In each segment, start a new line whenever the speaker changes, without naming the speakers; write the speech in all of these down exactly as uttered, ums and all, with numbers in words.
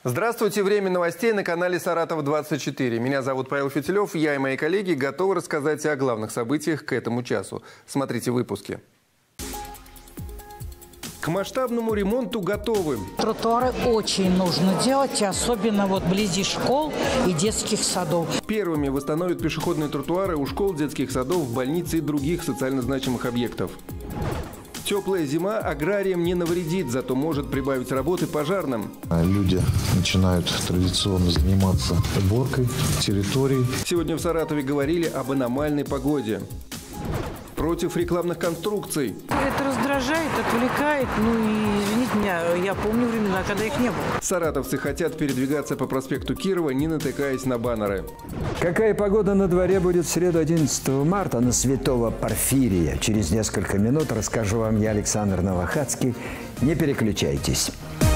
Здравствуйте! Время новостей на канале Саратов двадцать четыре. Меня зовут Павел Фитилев. Я и мои коллеги готовы рассказать о главных событиях к этому часу. Смотрите выпуски. К масштабному ремонту готовы.
Тротуары очень нужно делать, особенно вот вблизи школ и детских садов.
Первыми восстановят пешеходные тротуары у школ, детских садов, больниц и других социально значимых объектов. Теплая зима аграриям не навредит, зато может прибавить работы пожарным.
Люди начинают традиционно заниматься уборкой территорий.
Сегодня в Саратове говорили об аномальной погоде. Против рекламных конструкций.
Это раздражает, отвлекает. Ну и, извините меня, я помню времена, когда их не было.
Саратовцы хотят передвигаться по проспекту Кирова, не натыкаясь на баннеры.
Какая погода на дворе будет в среду одиннадцатого марта на Святого Порфирия? Через несколько минут расскажу вам я, Александр Новохадский. Не переключайтесь.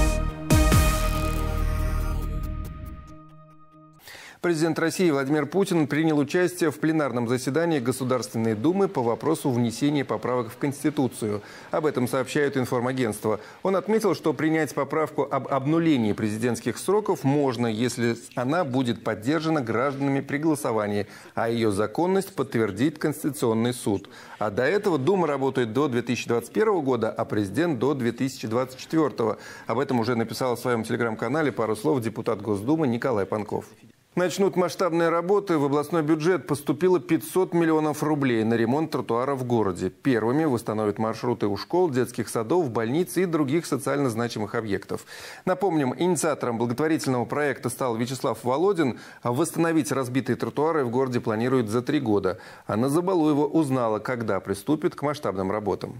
Президент России Владимир Путин принял участие в пленарном заседании Государственной Думы по вопросу внесения поправок в Конституцию. Об этом сообщают информагентства. Он отметил, что принять поправку об обнулении президентских сроков можно, если она будет поддержана гражданами при голосовании, а ее законность подтвердит Конституционный суд. А до этого Дума работает до две тысячи двадцать первого года, а президент до две тысячи двадцать четвёртого. Об этом уже написал в своем телеграм-канале пару слов депутат Госдумы Николай Панков. Начнут масштабные работы. В областной бюджет поступило пятьсот миллионов рублей на ремонт тротуаров в городе. Первыми восстановят маршруты у школ, детских садов, больниц и других социально значимых объектов. Напомним, инициатором благотворительного проекта стал Вячеслав Володин. Восстановить разбитые тротуары в городе планируют за три года. Анна Забалуева узнала, когда приступит к масштабным работам.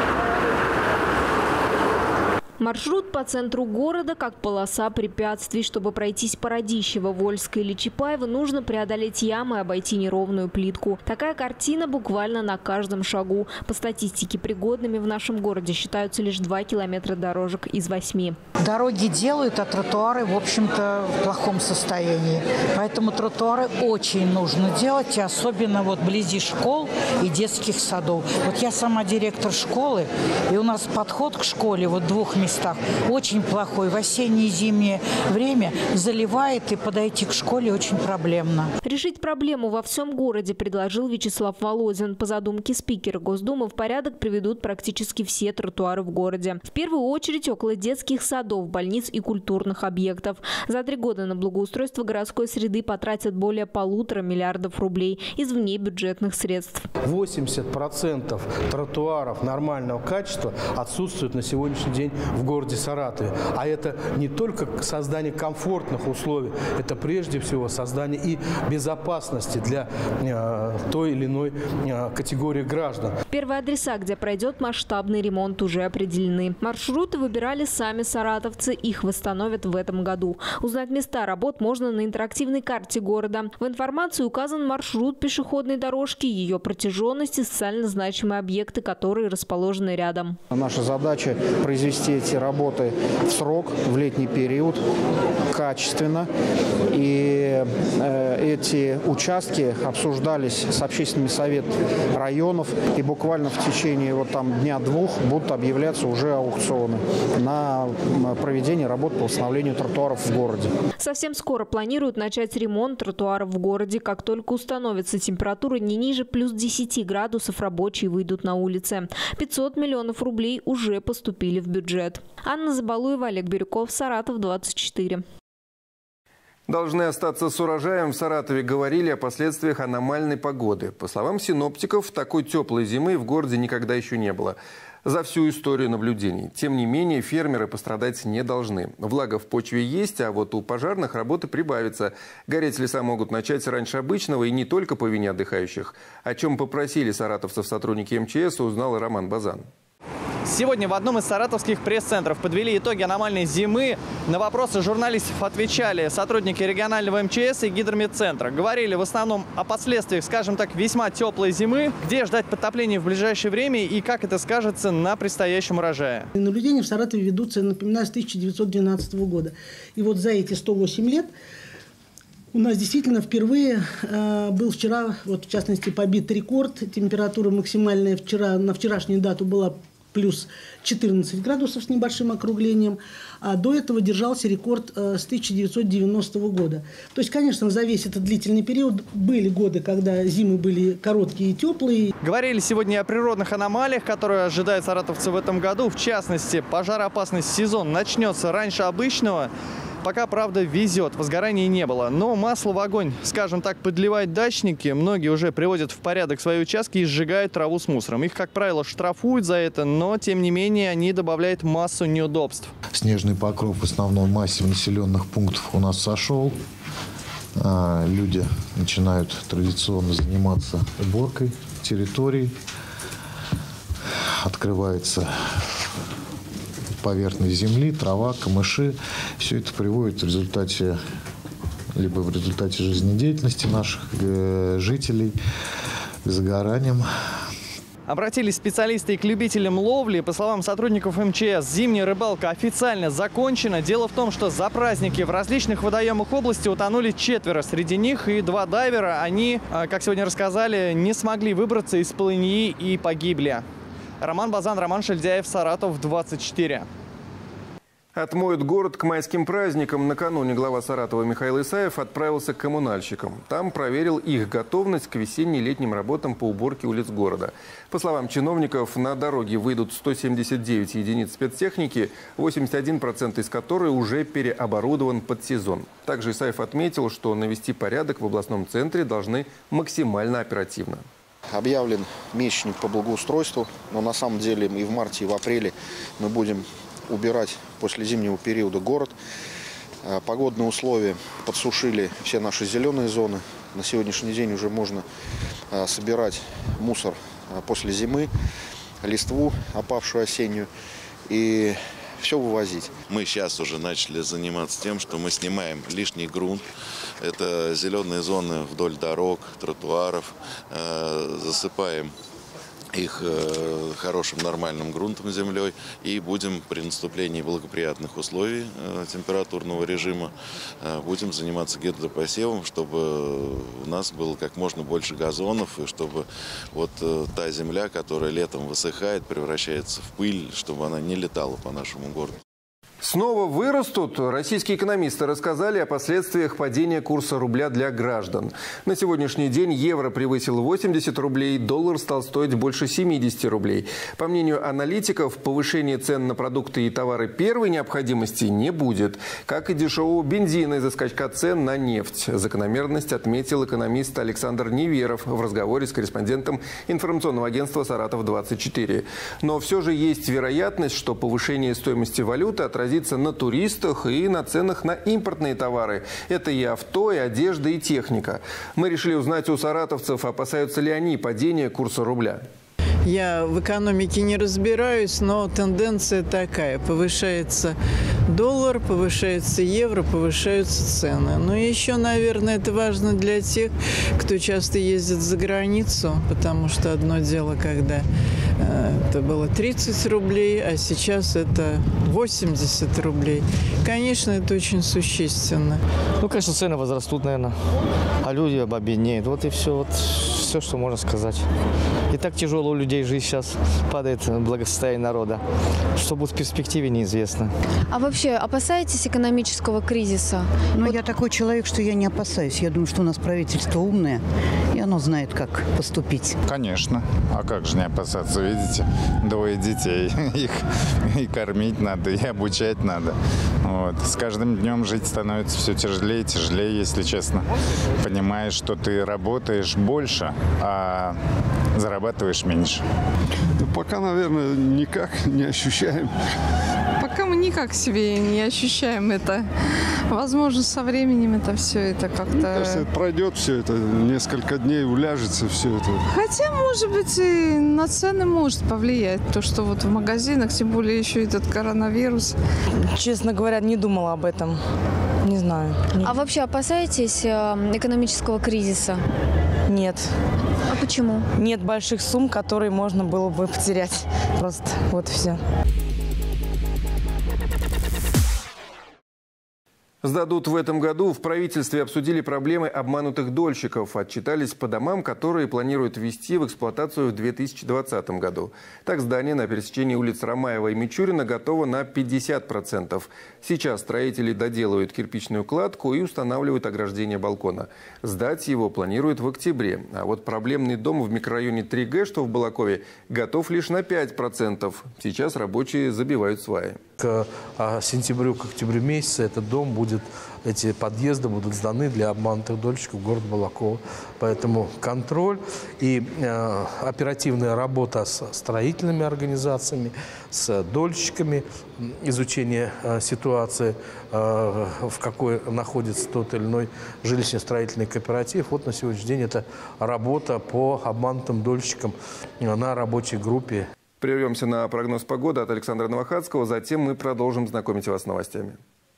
Маршрут по центру города как полоса препятствий. Чтобы пройтись по Радищево, Вольска или Чапаева, нужно преодолеть ямы и обойти неровную плитку. Такая картина буквально на каждом шагу. По статистике, пригодными в нашем городе считаются лишь два километра дорожек из восьми.
Дороги делают, а тротуары, в общем-то, в плохом состоянии. Поэтому тротуары очень нужно делать, и особенно вот вблизи школ и детских садов. Вот я сама директор школы, и у нас подход к школе вот двух местах очень плохой. В осеннее и зимнее время заливает, и подойти к школе очень проблемно.
Решить проблему во всем городе предложил Вячеслав Володин. По задумке спикера Госдумы в порядок приведут практически все тротуары в городе. В первую очередь около детских садов, больниц и культурных объектов. За три года на благоустройство городской среды потратят более полутора миллиардов рублей из внебюджетных средств.
восемьдесят процентов тротуаров нормального качества отсутствуют на сегодняшний день в городе Саратове. А это не только создание комфортных условий, это прежде всего создание и безопасности для э, той или иной э, категории граждан.
Первые адреса, где пройдет масштабный ремонт, уже определены. Маршруты выбирали сами саратовцы, их восстановят в этом году. Узнать места работ можно на интерактивной карте города. В информации указан маршрут пешеходной дорожки, ее протяженность и социально значимые объекты, которые расположены рядом.
Наша задача произвести эти работы в срок, в летний период, качественно. И э, эти участки обсуждались с общественными советами районов. И буквально в течение вот там дня-двух будут объявляться уже аукционы на проведение работ по восстановлению тротуаров в городе.
Совсем скоро планируют начать ремонт тротуаров в городе. Как только установится температура не ниже плюс десяти градусов, рабочие выйдут на улицы. пятьсот миллионов рублей уже поступили в бюджет. Анна Забалуева, Олег Бирюков, Саратов двадцать четыре.
Должны остаться с урожаем. В Саратове говорили о последствиях аномальной погоды. По словам синоптиков, такой теплой зимы в городе никогда еще не было за всю историю наблюдений. Тем не менее, фермеры пострадать не должны. Влага в почве есть, а вот у пожарных работы прибавится. Гореть леса могут начать раньше обычного и не только по вине отдыхающих. О чем попросили саратовцев сотрудники эм че эс, узнал Роман Базан.
Сегодня в одном из саратовских пресс-центров подвели итоги аномальной зимы. На вопросы журналистов отвечали сотрудники регионального эм че эс и гидрометцентра. Говорили в основном о последствиях, скажем так, весьма теплой зимы, где ждать подтопления в ближайшее время и как это скажется на предстоящем урожае.
Наблюдения в Саратове ведутся, напоминаю, с тысяча девятьсот двенадцатого года. И вот за эти сто восемь лет у нас действительно впервые э, был вчера, вот в частности, побит рекорд. Температура максимальная вчера, на вчерашнюю дату была плюс четырнадцать градусов с небольшим округлением. А до этого держался рекорд с тысяча девятьсот девяностого года. То есть, конечно, за весь этот длительный период были годы, когда зимы были короткие и теплые.
Говорили сегодня о природных аномалиях, которые ожидают саратовцы в этом году. В частности, пожароопасный сезон начнется раньше обычного. Пока, правда, везет, возгораний не было. Но масло в огонь, скажем так, подливают дачники. Многие уже приводят в порядок свои участки и сжигают траву с мусором. Их, как правило, штрафуют за это, но, тем не менее, они добавляют массу неудобств.
Снежный покров в основном массе населенных пунктов у нас сошел. Люди начинают традиционно заниматься уборкой территорий. Открывается поверхность земли, трава, камыши. Все это приводит в результате, либо в результате жизнедеятельности наших э, жителей к загораниям.
Обратились специалисты и к любителям ловли. По словам сотрудников эм че эс, зимняя рыбалка официально закончена. Дело в том, что за праздники в различных водоемах области утонули четверо. Среди них и два дайвера. Они, как сегодня рассказали, не смогли выбраться из полыньи и погибли. Роман Базан, Роман Шельдяев, Саратов, двадцать четыре.
Отмоют город к майским праздникам. Накануне глава Саратова Михаил Исаев отправился к коммунальщикам. Там проверил их готовность к весенне-летним работам по уборке улиц города. По словам чиновников, на дороге выйдут сто семьдесят девять единиц спецтехники, восемьдесят один процент из которой уже переоборудован под сезон. Также Исаев отметил, что навести порядок в областном центре должны максимально оперативно.
Объявлен месячник по благоустройству, но на самом деле и в марте, и в апреле мы будем убирать после зимнего периода город. Погодные условия подсушили все наши зеленые зоны. На сегодняшний день уже можно собирать мусор после зимы, листву, опавшую осеннюю, и все вывозить.
Мы сейчас уже начали заниматься тем, что мы снимаем лишний грунт. Это зеленые зоны вдоль дорог, тротуаров. Засыпаем их хорошим нормальным грунтом, землей, и будем при наступлении благоприятных условий температурного режима будем заниматься гидропосевом, чтобы у нас было как можно больше газонов, и чтобы вот та земля, которая летом высыхает, превращается в пыль, чтобы она не летала по нашему городу.
Снова вырастут. Российские экономисты рассказали о последствиях падения курса рубля для граждан. На сегодняшний день евро превысил восемьдесят рублей, доллар стал стоить больше семидесяти рублей. По мнению аналитиков, повышения цен на продукты и товары первой необходимости не будет, как и дешевого бензина из-за скачка цен на нефть. Закономерность отметил экономист Александр Неверов в разговоре с корреспондентом информационного агентства «Саратов двадцать четыре». Но все же есть вероятность, что повышение стоимости валюты отразится на туристах и на ценах на импортные товары. Это и авто, и одежда, и техника. Мы решили узнать у саратовцев, опасаются ли они падения курса рубля.
Я в экономике не разбираюсь, но тенденция такая. Повышается доллар, повышается евро, повышаются цены. Но еще, наверное, это важно для тех, кто часто ездит за границу, потому что одно дело, когда это было тридцать рублей, а сейчас это восемьдесят рублей. Конечно, это очень существенно.
Ну, конечно, цены возрастут, наверное, а люди обеднеют. Вот и все, вот все, что можно сказать. И так тяжело у людей жизнь сейчас падает, благосостояние народа. Что будет в перспективе, неизвестно.
А вообще опасаетесь экономического кризиса?
Ну, вот. Я такой человек, что я не опасаюсь. Я думаю, что у нас правительство умное, и оно знает, как поступить.
Конечно. А как же не опасаться? Видите, двое детей. Их и кормить надо, и обучать надо. Вот. С каждым днем жить становится все тяжелее и тяжелее, если честно. Понимаешь, что ты работаешь больше, а зарабатываешь меньше.
Пока, наверное, никак не ощущаем.
Пока мы никак себе не ощущаем это. Возможно, со временем это все это как-то...
Мне кажется, это пройдет все это, несколько дней уляжется все это.
Хотя, может быть, и на цены может повлиять. То, что вот в магазинах, тем более еще этот коронавирус.
Честно говоря, не думала об этом. Не знаю.
А вообще опасаетесь экономического кризиса?
Нет.
А почему?
Нет больших сумм, которые можно было бы потерять. Просто вот все.
Сдадут в этом году. В правительстве обсудили проблемы обманутых дольщиков. Отчитались по домам, которые планируют ввести в эксплуатацию в две тысячи двадцатом году. Так, здание на пересечении улиц Ромаева и Мичурина готово на пятьдесят процентов. Сейчас строители доделывают кирпичную кладку и устанавливают ограждение балкона. Сдать его планируют в октябре. А вот проблемный дом в микрорайоне три Г, что в Балакове, готов лишь на пять процентов. Сейчас рабочие забивают сваи.
К сентябрю, к октябрю месяца этот дом будет, эти подъезды будут сданы для обманутых дольщиков города Балакова. Поэтому контроль и э, оперативная работа с строительными организациями, с дольщиками, изучение э, ситуации, э, в какой находится тот или иной жилищно-строительный кооператив. Вот на сегодняшний день это работа по обманутым дольщикам на рабочей группе.
Прервемся на прогноз погоды от Александра Новохадского. Затем мы продолжим знакомить вас с новостями.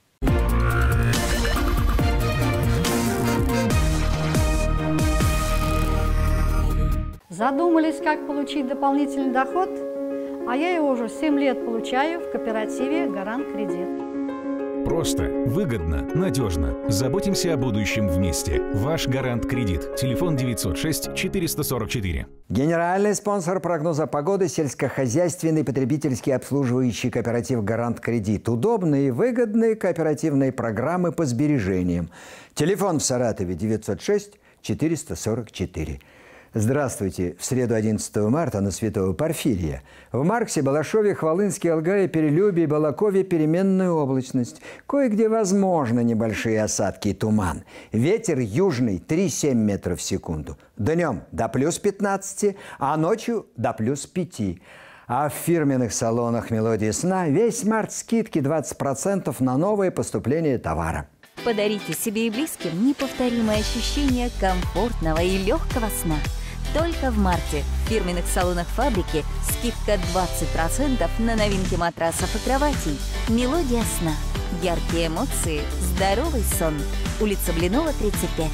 Задумались, как получить дополнительный доход? А я его уже семь лет получаю в кооперативе «Гарант Кредит».
Просто, выгодно, надежно. Заботимся о будущем вместе. Ваш «Гарант Кредит». Телефон девятьсот шесть четыреста сорок четыре.
Генеральный спонсор прогноза погоды – сельскохозяйственный потребительский обслуживающий кооператив «Гарант Кредит». Удобные и выгодные кооперативные программы по сбережениям. Телефон в Саратове девятьсот шесть четыреста сорок четыре. Здравствуйте! В среду одиннадцатого марта на Святого Порфирия. В Марксе, Балашове, Хвалынске, Алгае, Перелюбе и Балакове переменная облачность. Кое-где возможны небольшие осадки и туман. Ветер южный три-семь метров в секунду. Днем до плюс пятнадцати, а ночью до плюс пяти. А в фирменных салонах «Мелодия сна» весь март скидки двадцать процентов на новое поступление товара.
Подарите себе и близким неповторимое ощущение комфортного и легкого сна. Только в марте в фирменных салонах фабрики скидка двадцать процентов на новинки матрасов и кроватей. «Мелодия сна». Яркие эмоции, здоровый сон. Улица Блинова, тридцать пять.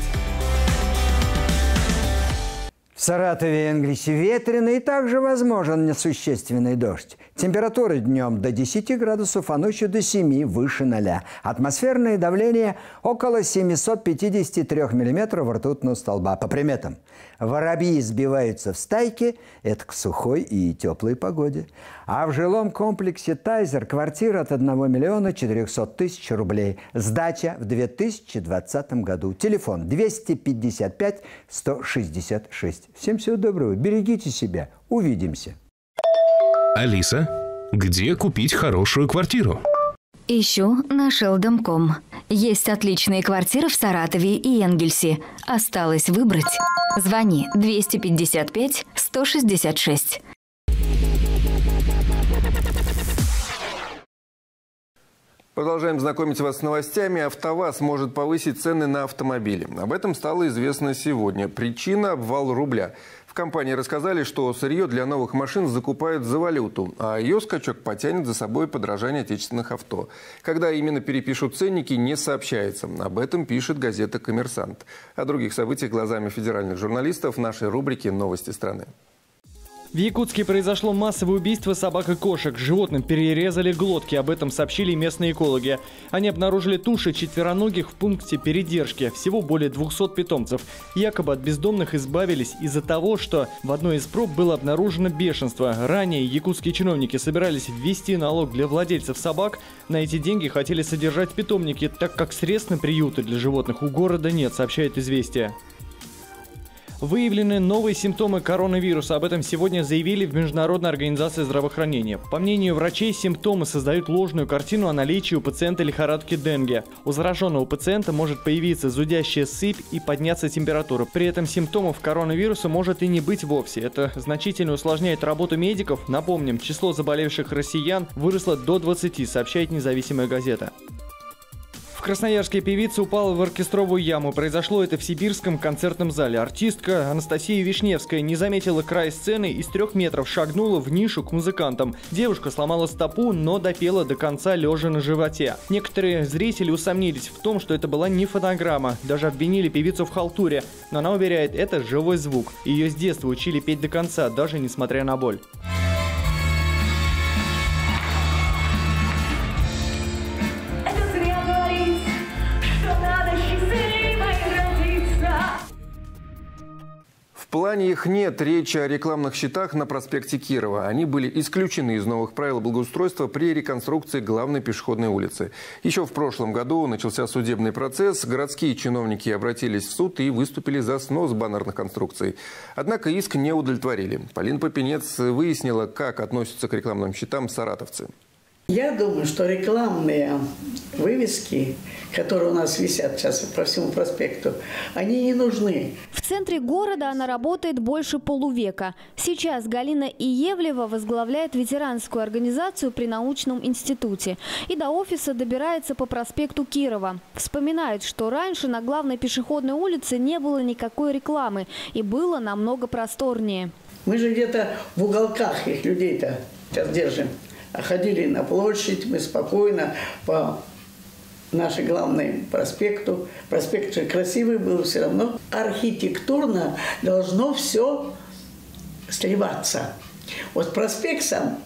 В Саратове и Энгельсе ветрено и также возможен несущественный дождь. Температура днем до десяти градусов, а ночью до семи, выше ноля. Атмосферное давление около семисот пятидесяти трёх миллиметров ртутного столба. По приметам, воробьи сбиваются в стайки, это к сухой и теплой погоде. А в жилом комплексе «Тайзер» квартира от одного миллиона четырёхсот тысяч рублей. Сдача в две тысячи двадцатом году. Телефон двести пятьдесят пять сто шестьдесят шесть. Всем всего доброго. Берегите себя. Увидимся.
Алиса, где купить хорошую квартиру?
Ищу на шелдом точка ком. Есть отличные квартиры в Саратове и Энгельсе. Осталось выбрать. Звони двести пятьдесят пять сто шестьдесят шесть.
Продолжаем знакомить вас с новостями. АвтоВАЗ может повысить цены на автомобили. Об этом стало известно сегодня. Причина – обвал рубля. В компании рассказали, что сырье для новых машин закупают за валюту, а ее скачок потянет за собой подорожание отечественных авто. Когда именно перепишут ценники, не сообщается. Об этом пишет газета «Коммерсант». О других событиях глазами федеральных журналистов в нашей рубрике «Новости страны».
В Якутске произошло массовое убийство собак и кошек. Животным перерезали глотки. Об этом сообщили местные экологи. Они обнаружили туши четвероногих в пункте передержки. Всего более двухсот питомцев. Якобы от бездомных избавились из-за того, что в одной из проб было обнаружено бешенство. Ранее якутские чиновники собирались ввести налог для владельцев собак. На эти деньги хотели содержать питомники, так как средств на приюты для животных у города нет, сообщает «Известия». Выявлены новые симптомы коронавируса. Об этом сегодня заявили в Международной организации здравоохранения. По мнению врачей, симптомы создают ложную картину о наличии у пациента лихорадки денге. У зараженного пациента может появиться зудящая сыпь и подняться температура. При этом симптомов коронавируса может и не быть вовсе. Это значительно усложняет работу медиков. Напомним, число заболевших россиян выросло до двадцати, сообщает независимая газета. В Красноярске певица упала в оркестровую яму. Произошло это в Сибирском концертном зале. Артистка Анастасия Вишневская не заметила край сцены и с трех метров шагнула в нишу к музыкантам. Девушка сломала стопу, но допела до конца лежа на животе. Некоторые зрители усомнились в том, что это была не фонограмма. Даже обвинили певицу в халтуре. Но она уверяет, это живой звук. Ее с детства учили петь до конца, даже несмотря на боль.
плане их нет. Речь о рекламных щитах на проспекте Кирова. Они были исключены из новых правил благоустройства при реконструкции главной пешеходной улицы. Еще в прошлом году начался судебный процесс. Городские чиновники обратились в суд и выступили за снос баннерных конструкций. Однако иск не удовлетворили. Полина Попенец выяснила, как относятся к рекламным щитам саратовцы.
Я думаю, что рекламные вывески, которые у нас висят сейчас по всему проспекту, они не нужны.
В центре города она работает больше полувека. Сейчас Галина Иевлева возглавляет ветеранскую организацию при научном институте. И до офиса добирается по проспекту Кирова. Вспоминает, что раньше на главной пешеходной улице не было никакой рекламы. И было намного просторнее.
Мы же где-то в уголках их людей-то сейчас держим. А ходили на площадь, мы спокойно по нашей главной проспекту. Проспект же красивый был все равно. Архитектурно должно все сливаться. Вот проспект сам,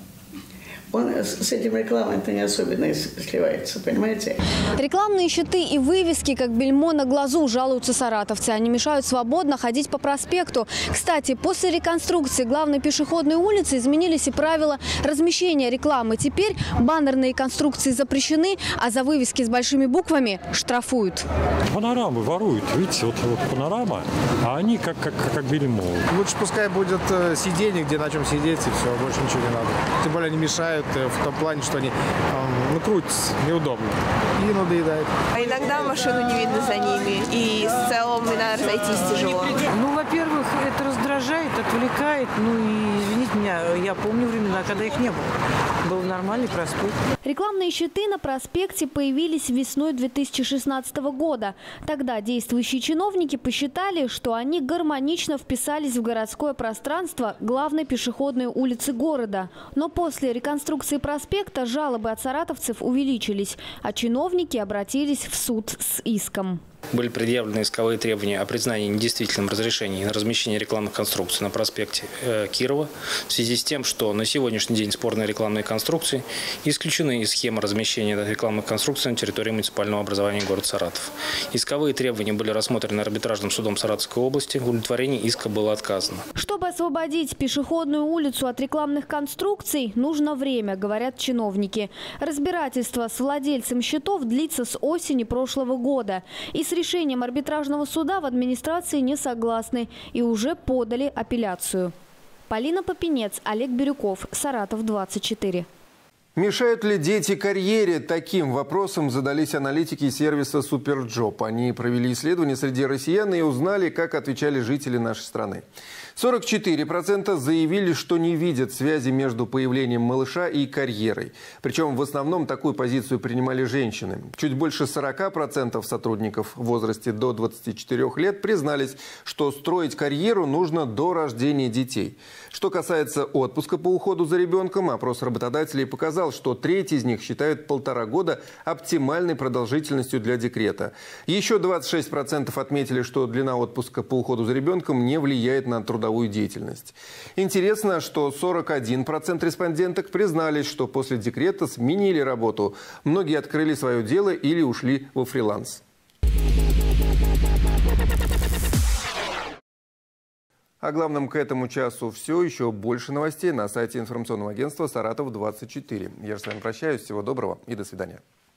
он с этим рекламой-то не особенно сливается, понимаете?
Рекламные щиты и вывески, как бельмо на глазу, жалуются саратовцы. Они мешают свободно ходить по проспекту. Кстати, после реконструкции главной пешеходной улицы изменились и правила размещения рекламы. Теперь баннерные конструкции запрещены, а за вывески с большими буквами штрафуют.
Панорамы воруют, видите, вот, вот панорама, а они как, как, как бельмо.
Лучше пускай будет сиденье, где на чем сидеть, и все, больше ничего не надо. Тем более они мешают в том плане, что они ну, крутятся, неудобно и надоедает.
А иногда машину не видно за ними, и с целым, наверное, разойтись тяжело.
Ну, во-первых, это раздражает, отвлекает. Ну и, извините меня, я помню времена, когда их не было. Был нормальный проспект.
Рекламные щиты на проспекте появились весной две тысячи шестнадцатого года. Тогда действующие чиновники посчитали, что они гармонично вписались в городское пространство главной пешеходной улицы города. Но после реконструкции проспекта жалобы от саратовцев увеличились, а чиновники обратились в суд с иском.
Были предъявлены исковые требования о признании недействительным разрешений на размещение рекламных конструкций на проспекте э, Кирова в связи с тем, что на сегодняшний день спорные рекламные конструкции исключены из схемы размещения рекламных конструкций на территории муниципального образования города Саратов. Исковые требования были рассмотрены арбитражным судом Саратовской области. В удовлетворении иска было отказано.
Чтобы освободить пешеходную улицу от рекламных конструкций, нужно время, говорят чиновники. Разбирательство с владельцем щитов длится с осени прошлого года. И с решением арбитражного суда в администрации не согласны и уже подали апелляцию. Полина Попенец, Олег Бирюков, Саратов, двадцать четыре.
Мешают ли дети карьере? Таким вопросом задались аналитики сервиса «Суперджоп». Они провели исследование среди россиян и узнали, как отвечали жители нашей страны. сорок четыре процента заявили, что не видят связи между появлением малыша и карьерой. Причем в основном такую позицию принимали женщины. Чуть больше сорока процентов сотрудников в возрасте до двадцати четырёх лет признались, что строить карьеру нужно до рождения детей. Что касается отпуска по уходу за ребенком, опрос работодателей показал, что треть из них считают полтора года оптимальной продолжительностью для декрета. Еще двадцать шесть процентов отметили, что длина отпуска по уходу за ребенком не влияет на трудовую деятельность. Интересно, что сорок один процент респонденток признались, что после декрета сменили работу. Многие открыли свое дело или ушли во фриланс. О главном к этому часу все. Еще больше новостей на сайте информационного агентства «Саратов двадцать четыре». Я же с вами прощаюсь. Всего доброго и до свидания.